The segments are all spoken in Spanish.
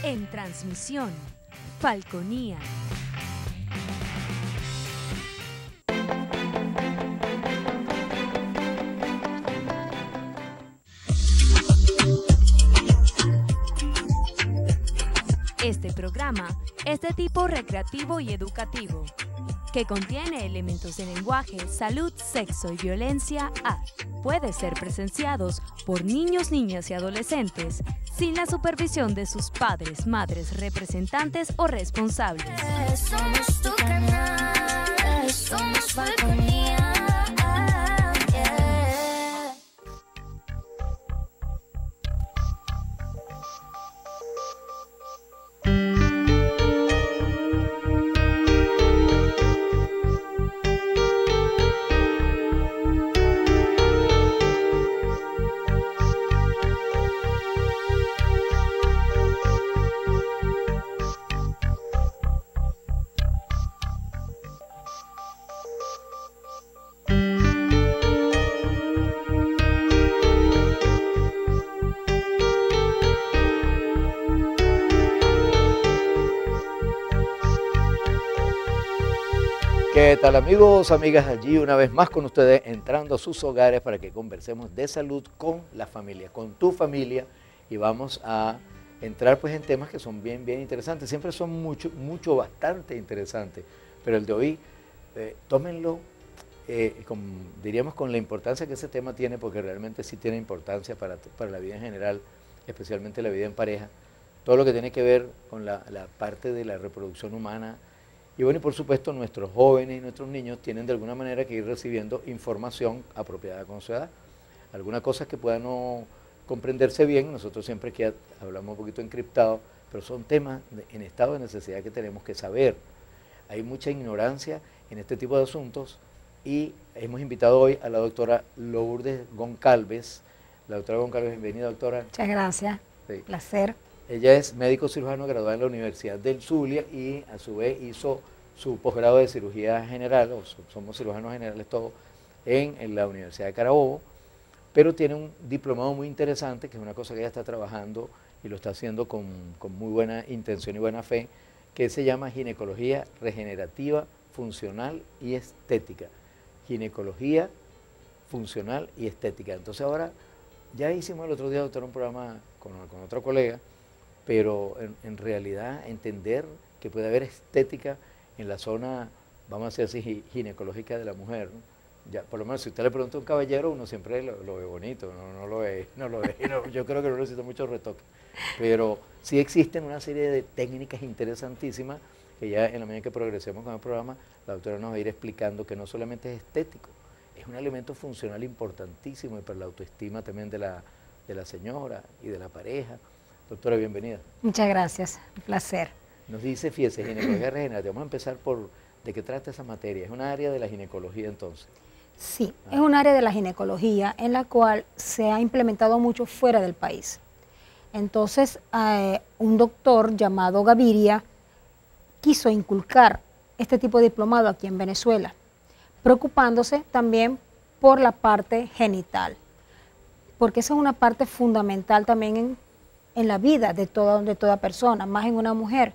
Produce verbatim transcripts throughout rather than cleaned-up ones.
En transmisión, Falconía. Este programa es de tipo recreativo y educativo, que contiene elementos de lenguaje, salud, sexo y violencia A. Puede ser presenciados por niños, niñas y adolescentes sin la supervisión de sus padres, madres, representantes o responsables. Somos tu canal, somos Falconía. ¿Qué tal amigos, amigas? Allí una vez más con ustedes entrando a sus hogares para que conversemos de salud con la familia, con tu familia, y vamos a entrar pues en temas que son bien, bien interesantes. Siempre son mucho, mucho, bastante interesantes, pero el de hoy, eh, tómenlo, eh, con, diríamos con la importancia que ese tema tiene, porque realmente sí tiene importancia para, para la vida en general, especialmente la vida en pareja, todo lo que tiene que ver con la, la parte de la reproducción humana. Y bueno, y por supuesto nuestros jóvenes y nuestros niños tienen de alguna manera que ir recibiendo información apropiada con su edad. Algunas cosas que puedan no comprenderse bien, nosotros siempre que hablamos un poquito encriptado, pero son temas de, en estado de necesidad que tenemos que saber. Hay mucha ignorancia en este tipo de asuntos y hemos invitado hoy a la doctora Lourdes Goncalves. La doctora Goncalves, bienvenida, doctora. Muchas gracias, sí. Placer. Ella es médico cirujano graduada en la Universidad del Zulia y a su vez hizo su posgrado de cirugía general, o somos cirujanos generales todos, en, en la Universidad de Carabobo, pero tiene un diplomado muy interesante, que es una cosa que ella está trabajando y lo está haciendo con, con muy buena intención y buena fe, que se llama Ginecología Regenerativa, Funcional y Estética. Ginecología Funcional y Estética. Entonces ahora, ya hicimos el otro día, doctor, un programa con, con otro colega, pero en, en realidad entender que puede haber estética en la zona, vamos a decir así, ginecológica de la mujer, ¿no? Ya, por lo menos si usted le pregunta a un caballero, uno siempre lo, lo ve bonito, no, no lo ve, no lo ve, no, yo creo que no necesita mucho retoque, pero sí existen una serie de técnicas interesantísimas que ya en la medida que progresemos con el programa, la doctora nos va a ir explicando que no solamente es estético, es un elemento funcional importantísimo y para la autoestima también de la, de la señora y de la pareja. Doctora, bienvenida. Muchas gracias, un placer. Nos dice, fíjese, ginecología regenerativa. Vamos a empezar por de qué trata esa materia. ¿Es un área de la ginecología entonces? Sí, ah. es un área de la ginecología en la cual se ha implementado mucho fuera del país. Entonces, eh, un doctor llamado Gaviria quiso inculcar este tipo de diplomado aquí en Venezuela, preocupándose también por la parte genital, porque esa es una parte fundamental también en en la vida de toda, de toda persona, más en una mujer.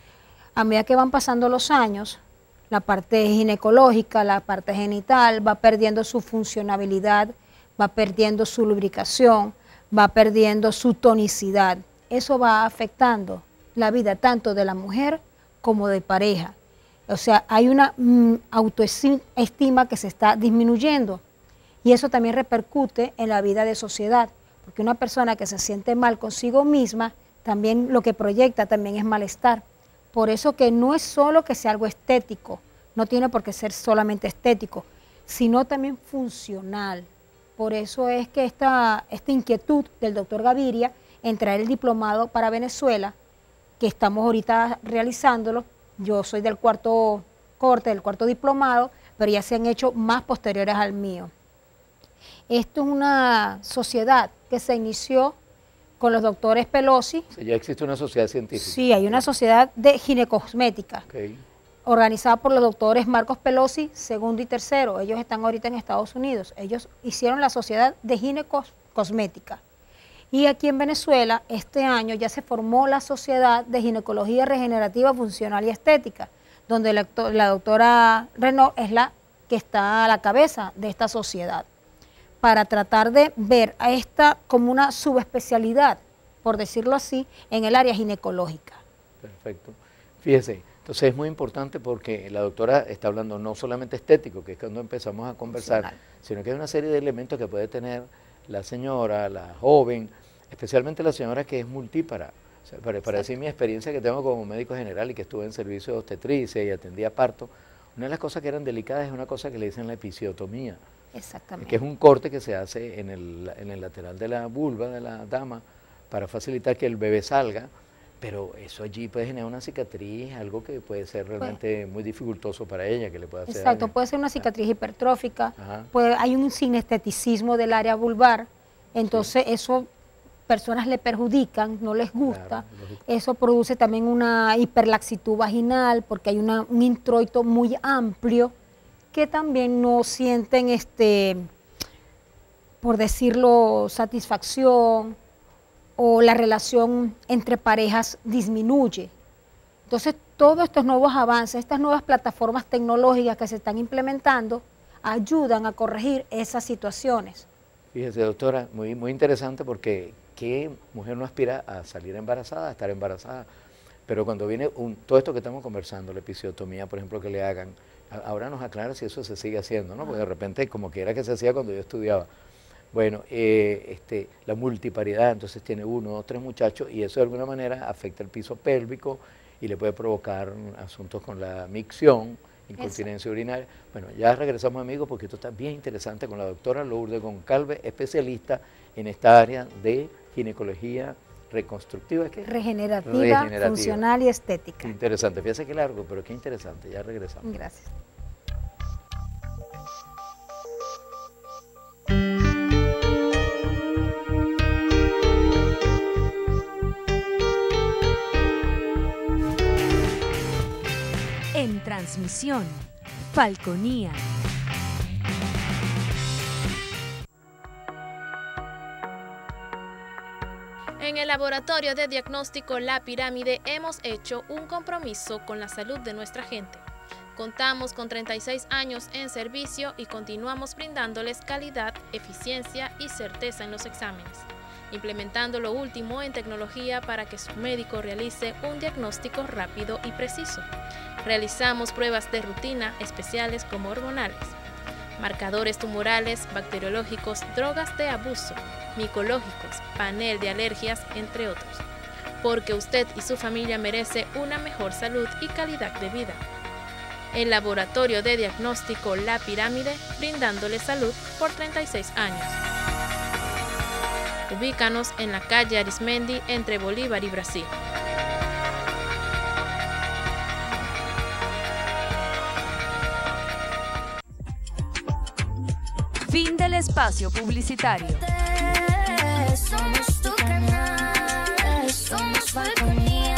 A medida que van pasando los años, la parte ginecológica, la parte genital va perdiendo su funcionabilidad, va perdiendo su lubricación, va perdiendo su tonicidad. Eso va afectando la vida tanto de la mujer como de pareja. O sea, hay una mm, autoestima que se está disminuyendo y eso también repercute en la vida de sociedad. Porque una persona que se siente mal consigo misma, también lo que proyecta también es malestar. Por eso que no es solo que sea algo estético, no tiene por qué ser solamente estético, sino también funcional. Por eso es que esta, esta inquietud del doctor Gaviria en traer el diplomado para Venezuela, que estamos ahorita realizándolo, yo soy del cuarto corte, del cuarto diplomado, pero ya se han hecho más posteriores al mío. Esto es una sociedad que se inició con los doctores Pelosi. Sí, ya existe una sociedad científica. Sí, hay una sociedad de ginecosmética, okay, organizada por los doctores Marcos Pelosi, segundo y tercero. Ellos están ahorita en Estados Unidos. Ellos hicieron la sociedad de ginecosmética. Y aquí en Venezuela, este año ya se formó la Sociedad de Ginecología Regenerativa, Funcional y Estética, donde la, la doctora Renaud es la que está a la cabeza de esta sociedad, para tratar de ver a esta como una subespecialidad, por decirlo así, en el área ginecológica. Perfecto. Fíjese, entonces es muy importante porque la doctora está hablando no solamente estético, que es cuando empezamos a conversar, Funcional. sino que hay una serie de elementos que puede tener la señora, la joven, especialmente la señora que es multípara. O sea, para, para decir mi experiencia que tengo como médico general y que estuve en servicio de obstetricia y atendía parto, una de las cosas que eran delicadas es una cosa que le dicen la episiotomía, Exactamente. que es un corte que se hace en el, en el lateral de la vulva de la dama para facilitar que el bebé salga, pero eso allí puede generar una cicatriz, algo que puede ser realmente muy dificultoso para ella, que le puede hacer Exacto, daño. puede ser una cicatriz hipertrófica, Ajá. puede, hay un sinesteticismo del área vulvar, entonces eso personas le perjudican, no les gusta, Claro, lógico. eso produce también una hiperlaxitud vaginal porque hay una, un introito muy amplio que también no sienten, este, por decirlo, satisfacción, o la relación entre parejas disminuye. Entonces, todos estos nuevos avances, estas nuevas plataformas tecnológicas que se están implementando, ayudan a corregir esas situaciones. Fíjese, doctora, muy, muy interesante porque ¿qué mujer no aspira a salir embarazada, a estar embarazada? Pero cuando viene un, todo esto que estamos conversando, la episiotomía, por ejemplo, que le hagan, a- ahora nos aclara si eso se sigue haciendo, ¿no? Porque de repente, como que era que se hacía cuando yo estudiaba. Bueno, eh, este, la multiparidad, entonces tiene uno, dos, tres muchachos y eso de alguna manera afecta el piso pélvico y le puede provocar asuntos con la micción, incontinencia urinaria. Bueno, ya regresamos, amigos, porque esto está bien interesante con la doctora Lourdes Goncalves, especialista en esta área de ginecología reconstructiva. ¿Qué? Regenerativa, Regenerativa. funcional y estética. Interesante, fíjese que largo, pero qué interesante, ya regresamos. Gracias. En transmisión, Falconía. En el laboratorio de diagnóstico La Pirámide hemos hecho un compromiso con la salud de nuestra gente. Contamos con treinta y seis años en servicio y continuamos brindándoles calidad, eficiencia y certeza en los exámenes, implementando lo último en tecnología para que su médico realice un diagnóstico rápido y preciso. Realizamos pruebas de rutina especiales como hormonales, marcadores tumorales, bacteriológicos, drogas de abuso, micológicos, panel de alergias, entre otros. Porque usted y su familia merece una mejor salud y calidad de vida. El laboratorio de diagnóstico La Pirámide, brindándole salud por treinta y seis años. Ubícanos en la calle Arismendi entre Bolívar y Brasil. Fin del espacio publicitario. Somos tu canal, somos Falconía.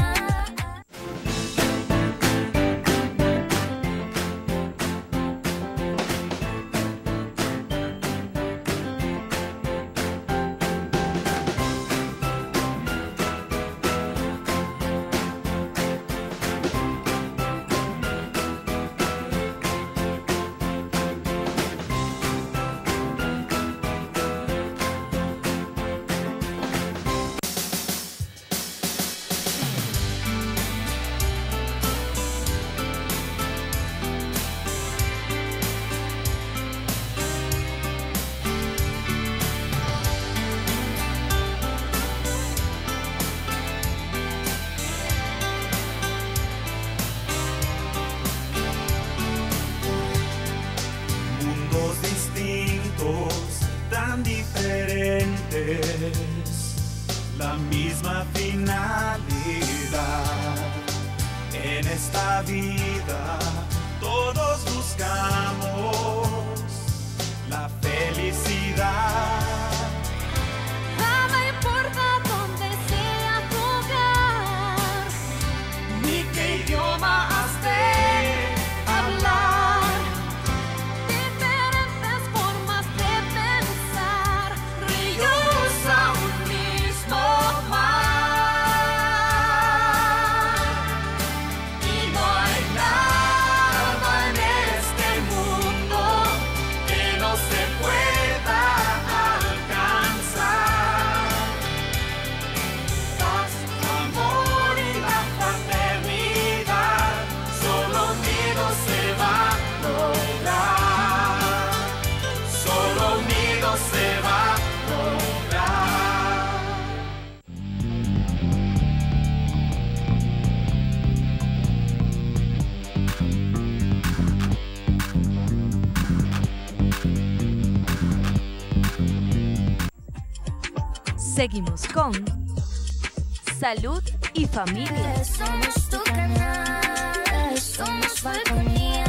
Mundos distintos, tan diferentes, la misma finalidad. En esta vida todos buscamos la felicidad. Nada importa dónde sea tu hogar, Ni qué idioma has de hablar, diferentes formas de pensar, ríos a un mismo Seguimos con Salud y Familia. Somos tu canal, somos Falconía.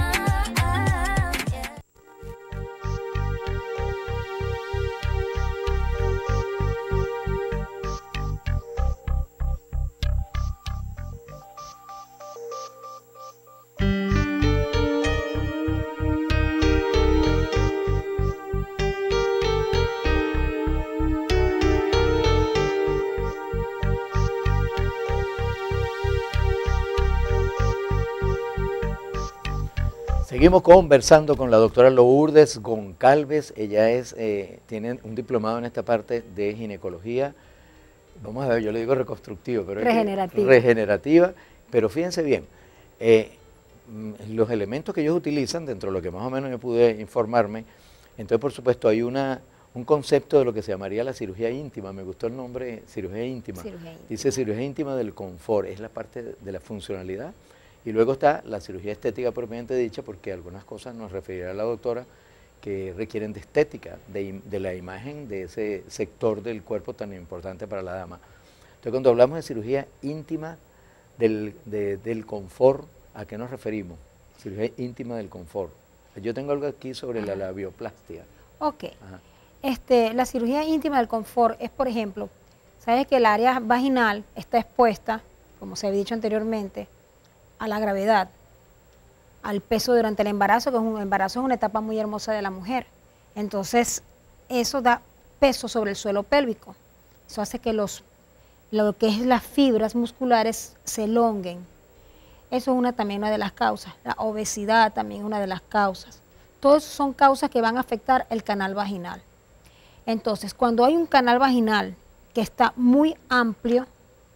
Seguimos conversando con la doctora Lourdes Goncalves. Ella es, eh, tiene un diplomado en esta parte de ginecología. Vamos a ver, yo le digo reconstructivo, pero regenerativa. Es regenerativa. Pero fíjense bien, eh, los elementos que ellos utilizan, dentro de lo que más o menos yo pude informarme, entonces por supuesto hay una, un concepto de lo que se llamaría la cirugía íntima. Me gustó el nombre, cirugía íntima. Cirugía íntima. Dice cirugía íntima del confort, es la parte de la funcionalidad. Y luego está la cirugía estética propiamente dicha, porque algunas cosas nos referirá la doctora que requieren de estética, de, de la imagen de ese sector del cuerpo tan importante para la dama. Entonces, cuando hablamos de cirugía íntima del, de, del confort, ¿a qué nos referimos? Cirugía íntima del confort. Yo tengo algo aquí sobre la labioplastia. Ok. Este, la cirugía íntima del confort es, por ejemplo, sabes que el área vaginal está expuesta, como se había dicho anteriormente, a la gravedad, al peso durante el embarazo, que es un embarazo es una etapa muy hermosa de la mujer. Entonces, eso da peso sobre el suelo pélvico. Eso hace que los, lo que es las fibras musculares se elonguen. Eso es una, también una de las causas. La obesidad también es una de las causas. Todas son causas que van a afectar el canal vaginal. Entonces, cuando hay un canal vaginal que está muy amplio,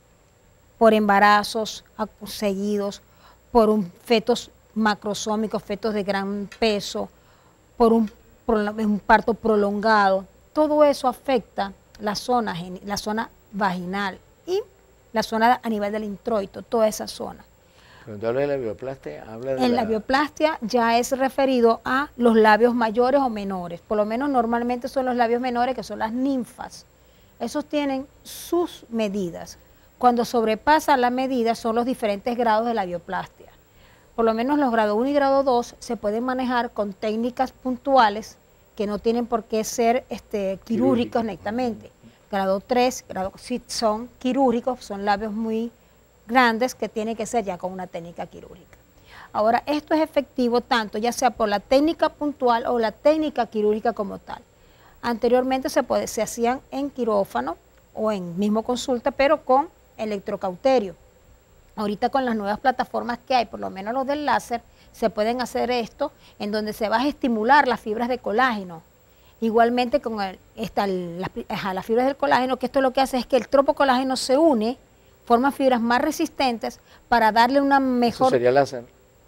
por embarazos seguidos, por un fetos macrosómicos, fetos de gran peso, por un, un parto prolongado, todo eso afecta la zona, la zona vaginal y la zona a nivel del introito, toda esa zona. Cuando habla de la labioplastia, habla de En la... la labioplastia ya es referido a los labios mayores o menores, por lo menos normalmente son los labios menores, que son las ninfas. Esos tienen sus medidas. Cuando sobrepasa la medida son los diferentes grados de labioplastia. Por lo menos los grado uno y grado dos se pueden manejar con técnicas puntuales que no tienen por qué ser este, quirúrgicos netamente. Grado tres, grado, sí son quirúrgicos, son labios muy grandes que tienen que ser ya con una técnica quirúrgica. Ahora, esto es efectivo tanto ya sea por la técnica puntual o la técnica quirúrgica como tal. Anteriormente se, puede, se hacían en quirófano o en mismo consulta, pero con electrocauterio. Ahorita con las nuevas plataformas que hay, por lo menos los del láser, se pueden hacer esto en donde se va a estimular las fibras de colágeno. Igualmente con el, esta, las, las fibras del colágeno, que esto lo que hace es que el tropocolágeno se une, forma fibras más resistentes para darle una mejor... ¿Eso sería láser?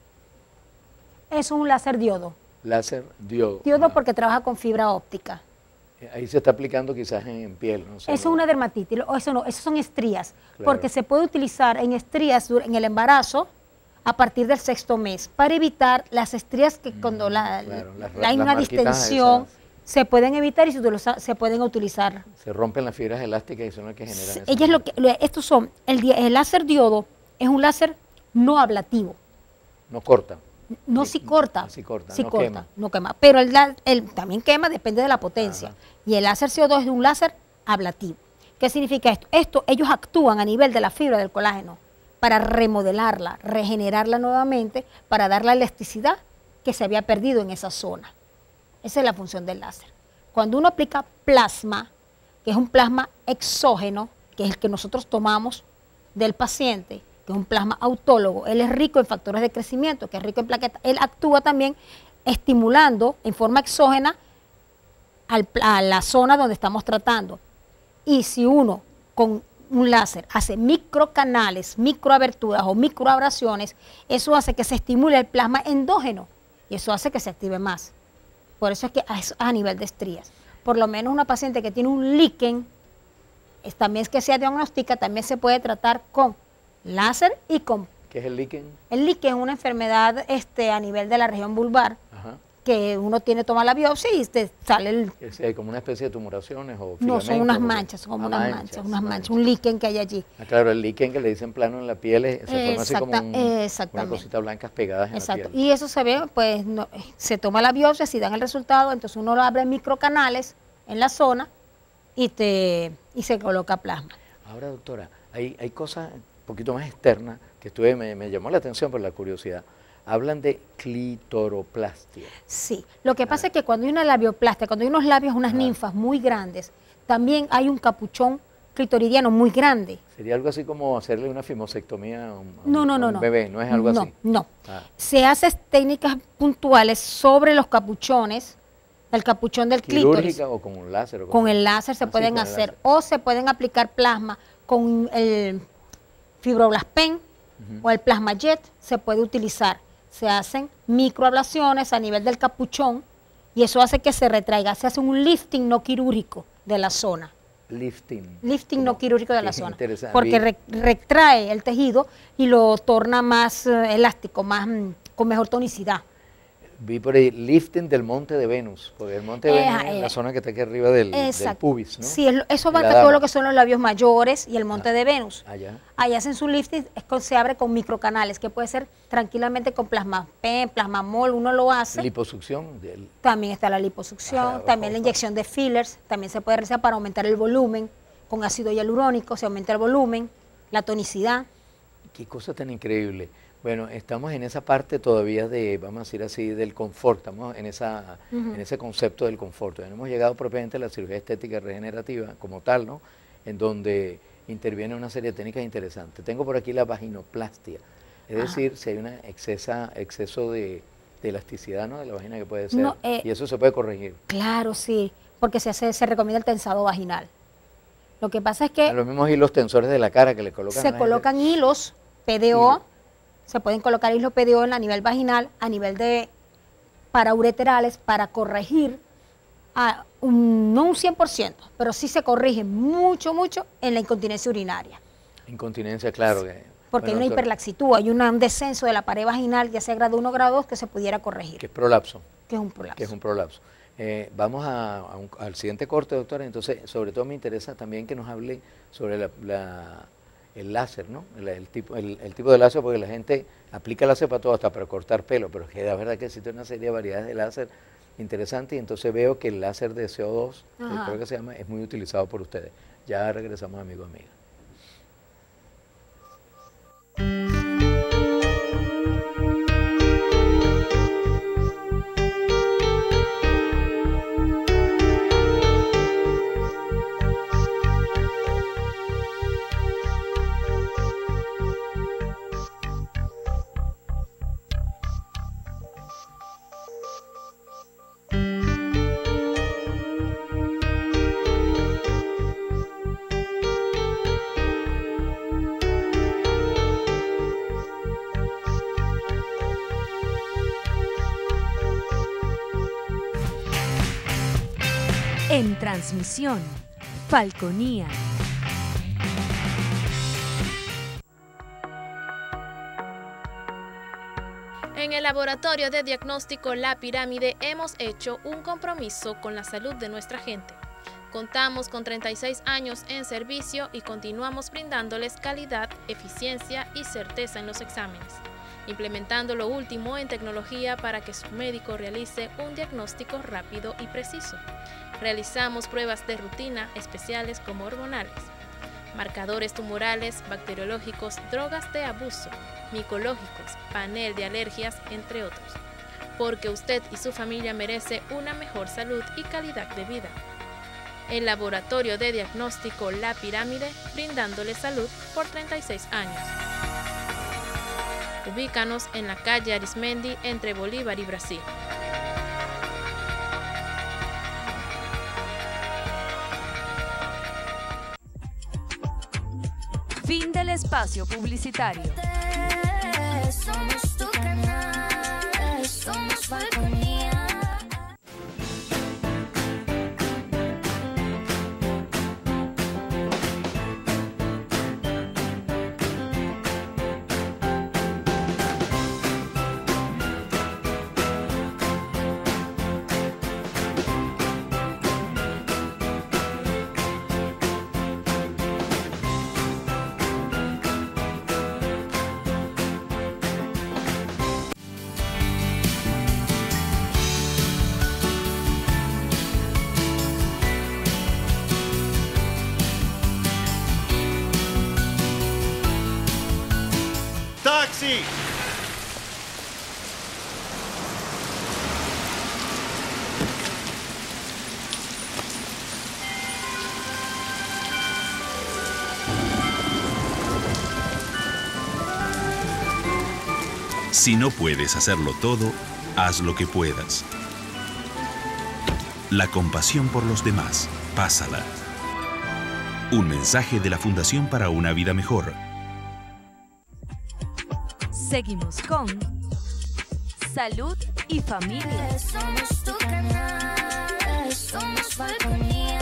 Eso es un láser diodo. Láser diodo. Diodo ah. porque trabaja con fibra óptica. Ahí se está aplicando quizás en piel, no sé. Eso es una dermatitis, o eso no, eso son estrías, Claro. porque se puede utilizar en estrías en el embarazo a partir del sexto mes, para evitar las estrías que cuando la, claro, las- la- hay las una marquitas distensión, esas. se pueden evitar y se, utiliza- se pueden utilizar. Se rompen las fibras elásticas y son las que generan Sí, esa ellas lo que, lo- estos son, el, di- el láser diodo es un láser no ablativo, No corta. no Sí, si corta, sí corta, sí no corta, quema. no quema, pero el, la- el también quema, depende de la potencia. Ajá. Y el láser C O dos es un láser ablativo. ¿Qué significa esto? Esto, ellos actúan a nivel de la fibra del colágeno para remodelarla, regenerarla nuevamente, para dar la elasticidad que se había perdido en esa zona. Esa es la función del láser. Cuando uno aplica plasma, que es un plasma exógeno, que es el que nosotros tomamos del paciente, que es un plasma autólogo, él es rico en factores de crecimiento, que es rico en plaquetas, él actúa también estimulando en forma exógena al, a la zona donde estamos tratando. Y si uno con un láser hace microcanales, microaberturas o microabrasiones, eso hace que se estimule el plasma endógeno y eso hace que se active más. Por eso es que es a nivel de estrías. Por lo menos una paciente que tiene un líquen, es, también es que sea diagnóstica, también se puede tratar con láser y con... ¿Qué es el líquen? El líquen es una enfermedad este, a nivel de la región vulvar, Ajá. que uno tiene, toma la biopsia y te sale el... Es, eh, como una especie de tumoraciones o No, son filamentos, unas o- manchas, son como ah, unas manchas, manchas, unas manchas, manchas. un líquen que hay allí. Ah, claro, el líquen que le dicen plano en la piel es- se forma así como Exacta- un- una exactamente. cosita blancas pegadas en Exacto. la piel. Y eso se ve, pues, no- se toma la biopsia, si dan el resultado, entonces uno lo abre en microcanales en la zona y, te, y se coloca plasma. Ahora, doctora, hay, hay cosas un poquito más externas que estuve, me, me llamó la atención por la curiosidad. Hablan de clitoroplastia. Sí, lo que pasa es que cuando hay una labioplastia, cuando hay unos labios, unas Ajá. ninfas muy grandes, también hay un capuchón clitoridiano muy grande. Sería algo así como hacerle una fimosectomía a un, a No, un- no, a no, un no. bebé, no es algo no, así. No, Ah. se hacen técnicas puntuales sobre los capuchones, el capuchón del clítoris. ¿Quirúrgica o con un láser? o Con el láser se Ah, sí, pueden con el hacer láser. o se pueden aplicar plasma con el fibroblaspen o el plasma jet, se puede utilizar. Se hacen microablaciones a nivel del capuchón y eso hace que se retraiga. Se hace un lifting no quirúrgico de la zona. Lifting. Lifting no Como- quirúrgico de qué la zona. interesante. Porque Vi- re- retrae el tejido y lo torna más eh, elástico, más mm, con mejor tonicidad. Vi por ahí lifting del monte de Venus, porque el monte de Eh, Venus es eh, la zona que está aquí arriba del, del Exacto. pubis, ¿no? Sí, es lo- eso De la abarca todo dama. lo que son los labios mayores y el monte de Venus. Allá. Ahí hacen su lifting, es con- se abre con microcanales, que puede ser tranquilamente con plasma P, plasmamol, uno lo hace. Liposucción. Del, También está la liposucción, Ajá, también la ojo. inyección de fillers, también se puede realizar para aumentar el volumen, con ácido hialurónico se aumenta el volumen, la tonicidad. qué cosa tan increíble. Bueno, estamos en esa parte todavía de, vamos a decir así, del confort, estamos en, esa, Ujú. en ese concepto del confort. No hemos llegado propiamente a la cirugía estética regenerativa como tal, ¿no? En donde interviene una serie de técnicas interesantes. Tengo por aquí la vaginoplastia, es Ajá. decir, si hay un exceso de, de elasticidad, ¿no? De la vagina que puede ser, No, eh, y eso se puede corregir. Claro, sí, porque se, hace, se recomienda el tensado vaginal. Lo que pasa es que A los mismos hilos tensores de la cara que le colocan a se la gente. colocan hilos P D O, Hilo. se pueden colocar hilos P D O en a nivel vaginal, a nivel de paraureterales para corregir, a un- no un cien por ciento, pero sí se corrige mucho, mucho en la incontinencia urinaria. Incontinencia, claro. Que, Porque bueno, hay una doctor, hiperlaxitud, hay una- un descenso de la pared vaginal, ya sea grado uno o grado dos, que se pudiera corregir, que es prolapso. que es un prolapso. que es un prolapso. Eh, vamos a, a un- al siguiente corte, doctora. Entonces, sobre todo me interesa también que nos hable sobre la, la- el láser, ¿no? El, el tipo, el, el tipo de láser, porque la gente aplica láser para todo, hasta para cortar pelo, pero que la verdad que existe una serie de variedades de láser interesantes y entonces veo que el láser de C O dos, que Ajá. creo que se llama, es muy utilizado por ustedes. Ya regresamos, amigos, amigas. En transmisión, Falconía. En el laboratorio de diagnóstico La Pirámide hemos hecho un compromiso con la salud de nuestra gente. Contamos con treinta y seis años en servicio y continuamos brindándoles calidad, eficiencia y certeza en los exámenes, implementando lo último en tecnología para que su médico realice un diagnóstico rápido y preciso. Realizamos pruebas de rutina especiales como hormonales, marcadores tumorales, bacteriológicos, drogas de abuso, micológicos, panel de alergias, entre otros. Porque usted y su familia merece una mejor salud y calidad de vida. El Laboratorio de Diagnóstico La Pirámide, brindándole salud por treinta y seis años. Ubícanos en la calle Arismendi entre Bolívar y Brasil. Fin del espacio publicitario. Somos tu canal, somos Falconía. sí. Si no puedes hacerlo todo, haz lo que puedas. La compasión por los demás, pásala. Un mensaje de la Fundación para una Vida Mejor. Seguimos con Salud y Familia. Somos tu canal, somos Falconía.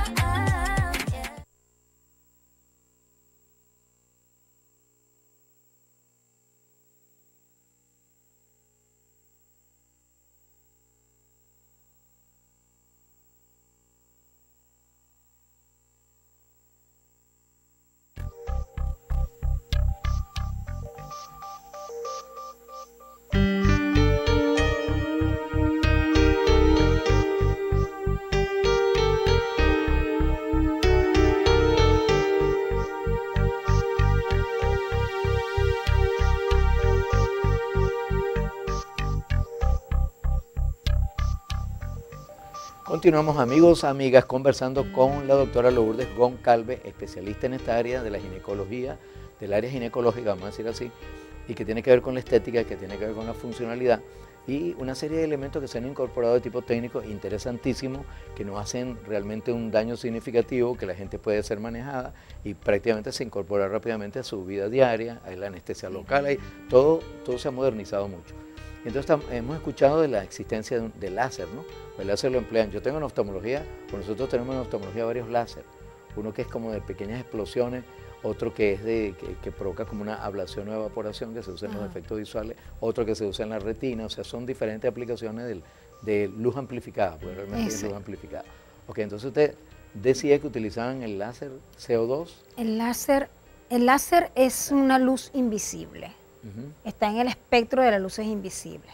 Continuamos, amigos, amigas, conversando con la doctora Lourdes Goncalves, especialista en esta área de la ginecología, del área ginecológica, vamos a decir así, y que tiene que ver con la estética, que tiene que ver con la funcionalidad, y una serie de elementos que se han incorporado de tipo técnico interesantísimos, que nos hacen realmente un daño significativo, que la gente puede ser manejada y prácticamente se incorpora rápidamente a su vida diaria, a la anestesia local, ahí, todo, todo se ha modernizado mucho. Entonces hemos escuchado de la existencia de, un, de láser, ¿no? El láser lo emplean. Yo tengo en oftalmología, pues nosotros tenemos en oftalmología varios láser. Uno que es como de pequeñas explosiones, otro que es de que, que provoca como una ablación o evaporación que se usa en los efectos visuales, otro que se usa en la retina, o sea, son diferentes aplicaciones del, de luz amplificada, porque realmente es luz amplificada. Ok, entonces usted decía que utilizaban el láser C O dos. El láser, el láser es una luz invisible. Uh-huh. Está en el espectro de las luces invisibles.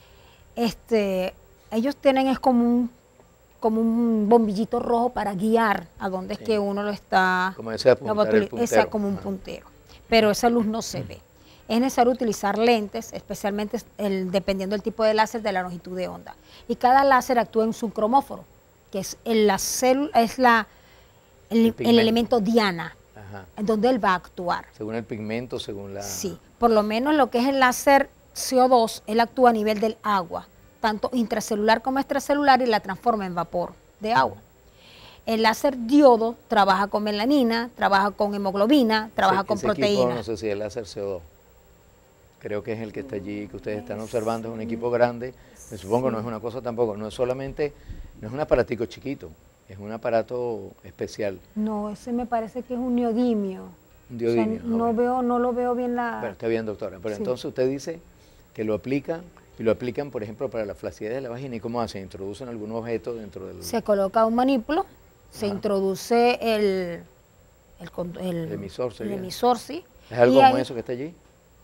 Este, ellos tienen es como un, como un bombillito rojo para guiar a dónde sí. es que uno lo está. Como ese apuntar el puntero. Esa, como un puntero. Pero esa luz no se uh-huh. ve. Es necesario utilizar lentes, especialmente el, dependiendo del tipo de láser, de la longitud de onda. Y cada láser actúa en su cromóforo, que es el, la célula, es la, el, el, el elemento diana. Ajá. En donde él va a actuar. Según el pigmento, según la... Sí, por lo menos lo que es el láser C O dos, él actúa a nivel del agua, tanto intracelular como extracelular, y la transforma en vapor de agua. El láser diodo trabaja con melanina, trabaja con hemoglobina, trabaja ese, con ese proteína. Equipo, no sé si el láser C O dos, creo que es el que está allí, que ustedes están observando, es un equipo grande, me supongo sí. no es una cosa tampoco, no es solamente, no es un aparatico chiquito. Es un aparato especial. No, ese me parece que es un neodimio. Un neodimio. O sea, no, veo, no lo veo bien la... Bueno, está bien, doctora. Pero sí. entonces usted dice que lo aplican, y lo aplican, por ejemplo, para la flacidez de la vagina. ¿Y cómo hacen? ¿Introducen algún objeto dentro del...? Se coloca un manípulo, se Ajá. introduce el... El, el, el emisor, el emisor, sí. ¿Es algo y como ahí, eso que está allí?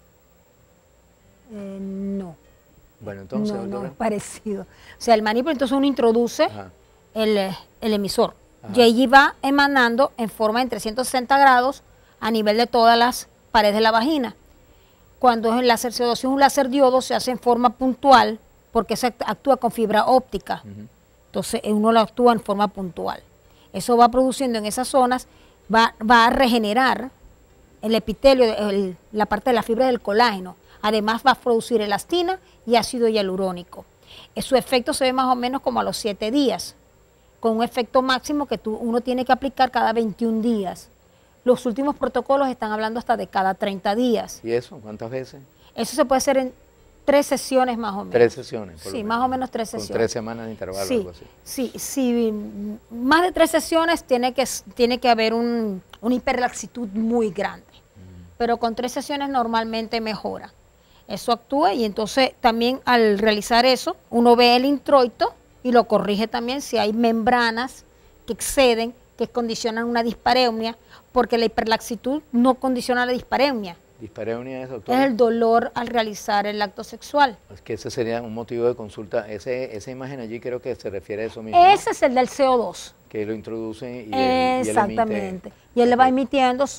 Eh, no. Bueno, entonces, no, doctora. No, es parecido. O sea, el manípulo, entonces uno introduce... Ajá. El, el emisor. Ajá. Y allí va emanando en forma de trescientos sesenta grados a nivel de todas las paredes de la vagina. Cuando es el láser C O dos, si es un láser diodo, se hace en forma puntual porque se actúa con fibra óptica. Uh-huh. Entonces uno lo actúa en forma puntual. Eso va produciendo en esas zonas, va, va a regenerar el epitelio, el, la parte de la fibra del colágeno. Además va a producir elastina y ácido hialurónico. Su efecto se ve más o menos como a los siete días. Con un efecto máximo que tú, uno tiene que aplicar cada veintiún días. Los últimos protocolos están hablando hasta de cada treinta días. ¿Y eso? ¿Cuántas veces? Eso se puede hacer en tres sesiones más o menos. Tres sesiones. Por sí, lo más o menos tres sesiones. Con tres semanas de intervalo, sí, algo así. Sí, sí, más de tres sesiones tiene que, tiene que haber un, una hiperlaxitud muy grande. Mm. Pero con tres sesiones normalmente mejora. Eso actúa y entonces también al realizar eso, uno ve el introito y lo corrige también si hay membranas que exceden, que condicionan una dispareunia, porque la hiperlaxitud no condiciona la dispareunia. ¿Dispareunia es, doctor? Es el dolor al realizar el acto sexual. Es que ese sería un motivo de consulta. Ese, esa imagen allí creo que se refiere a eso mismo. Ese ¿no? es el del C O dos. Que lo introducen y él, Exactamente. Y él, y él okay. le va emitiendo sus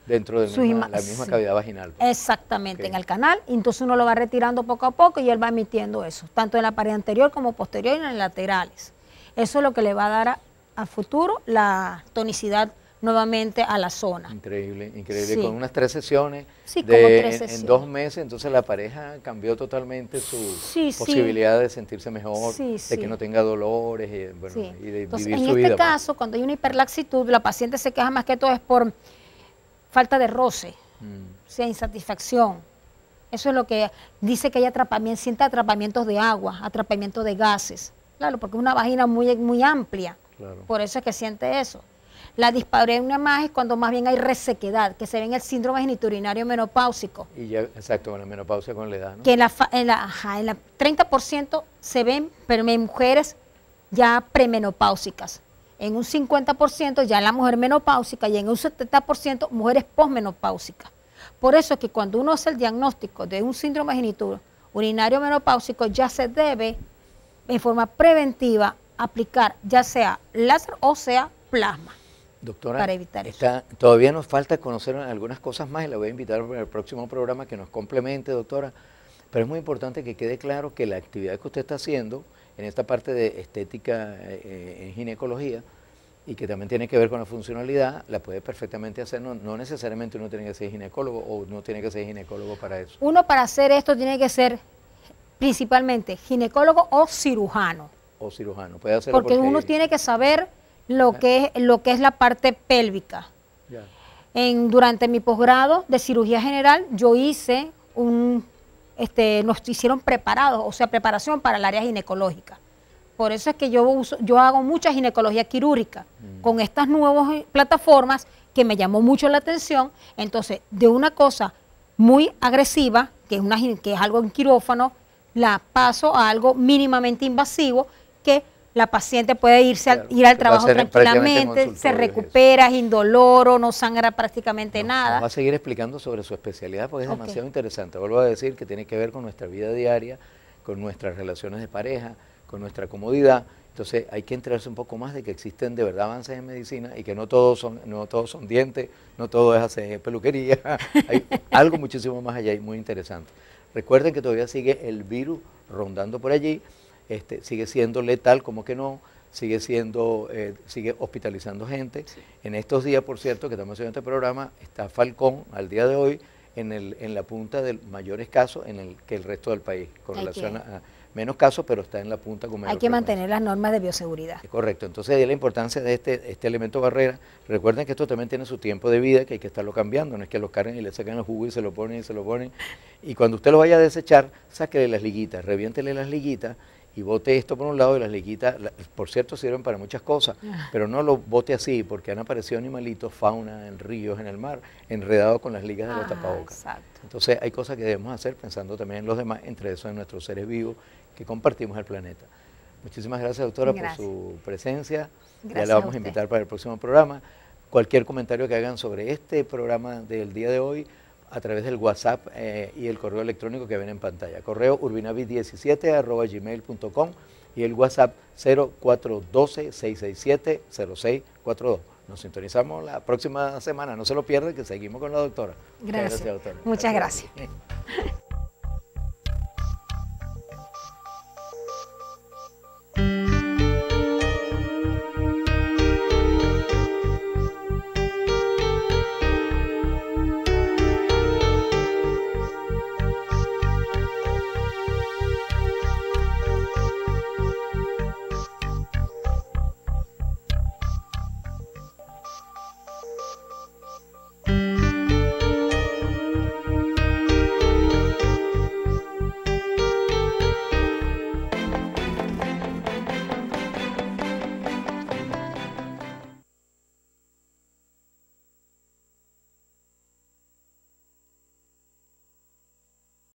Dentro de su misma, ima- la misma sí. cavidad vaginal. Pues. Exactamente, Ok. en el canal, y entonces uno lo va retirando poco a poco y él va emitiendo eso, tanto en la pared anterior como posterior y en las laterales. Eso es lo que le va a dar a- al futuro la tonicidad nuevamente a la zona. Increíble, increíble. Sí. Con unas tres sesiones, Sí, de, como tres en- en, sesiones. dos meses, entonces la pareja cambió totalmente su Sí, sí. posibilidad de sentirse mejor, Sí, de sí. que no tenga dolores y, bueno, Sí. y de Entonces, vivir en su este vida. pues. caso, cuando hay una hiperlaxitud, la paciente se queja más que todo es por falta de roce, Mm. o sea, insatisfacción. Eso es lo que dice que hay atrapamiento, siente atrapamientos de agua, atrapamiento de gases. Claro, porque es una vagina muy, muy amplia. Claro. Por eso es que siente eso. La dispareunia más es cuando más bien hay resequedad, que se ve en el síndrome geniturinario menopáusico, Y ya, exacto, con la menopausia, con la edad, ¿no? que en la, fa- en la, ajá, en la treinta por ciento se ven, pero en mujeres ya premenopáusicas. En un cincuenta por ciento ya la mujer menopáusica y en un setenta por ciento mujeres posmenopáusicas. Por eso es que cuando uno hace el diagnóstico de un síndrome genitourinario menopáusico ya se debe en forma preventiva aplicar ya sea láser o sea plasma. Doctora, para evitar eso. está- todavía nos falta conocer algunas cosas más y la voy a invitar para el próximo programa que nos complemente, doctora. Pero es muy importante que quede claro que la actividad que usted está haciendo en esta parte de estética eh, en ginecología y que también tiene que ver con la funcionalidad, la puede perfectamente hacer. No, no necesariamente uno tiene que ser ginecólogo o no tiene que ser ginecólogo para eso. Uno para hacer esto tiene que ser principalmente ginecólogo o cirujano, O cirujano, puede hacerlo porque uno tiene que saber lo que es, lo que es la parte pélvica. Ya. En, durante mi posgrado de cirugía general, yo hice un, este, nos hicieron preparados, o sea, preparación para el área ginecológica. Por eso es que yo uso, yo hago mucha ginecología quirúrgica Mm. con estas nuevas plataformas que me llamó mucho la atención. Entonces, de una cosa muy agresiva, que es, una, gine- que es algo en quirófano, la paso a algo mínimamente invasivo que la paciente puede irse al- Claro, ir al que va a trabajo ser en- prácticamente en tranquilamente, se consultorio y eso. recupera, es indoloro, no sangra prácticamente No, nos va nada. a seguir explicando sobre su especialidad porque es Ok. demasiado interesante. Vuelvo a decir que tiene que ver con nuestra vida diaria, con nuestras relaciones de pareja, con nuestra comodidad. Entonces hay que enterarse un poco más de que existen de verdad avances en medicina y que no todos son, no todos son dientes, no todo es hacer peluquería. Hay algo muchísimo más allá y muy interesante. Recuerden que todavía sigue el virus rondando por allí, este, sigue siendo letal, como que no, sigue siendo, eh, sigue hospitalizando gente. En estos días, por cierto, que estamos haciendo este programa, está Falcón al día de hoy en, el, en la punta de mayores casos en el, que el resto del país, con Hay relación que- a, a menos casos, pero está en la punta con mayor Hay que frecuencia. mantener las normas de bioseguridad. Es correcto, entonces de ahí la importancia de este, este elemento barrera. Recuerden que esto también tiene su tiempo de vida, que hay que estarlo cambiando, no es que lo carguen y le sacan el jugo y se lo ponen y se lo ponen. Y cuando usted lo vaya a desechar, sáquele las liguitas, reviéntele las liguitas y bote esto por un lado y las liguitas, la- por cierto, sirven para muchas cosas, pero no lo bote así porque han aparecido animalitos, fauna en ríos, en el mar, enredados con las ligas de los Ah, tapabocas. exacto. Entonces hay cosas que debemos hacer pensando también en los demás, entre esos en nuestros seres vivos que compartimos el planeta. Muchísimas gracias, doctora, Gracias. por su presencia. ya Gracias la a vamos a, usted. invitar para el próximo programa. Cualquier comentario que hagan sobre este programa del día de hoy, a través del WhatsApp eh, y el correo electrónico que ven en pantalla. Correo urbinavis diecisiete arroba gmail punto com y el WhatsApp cero cuatro uno dos, seis seis siete, cero seis cuatro dos. Nos sintonizamos la próxima semana. No se lo pierdan, que seguimos con la doctora. Muchas Gracias. doctora. Muchas gracias. gracias.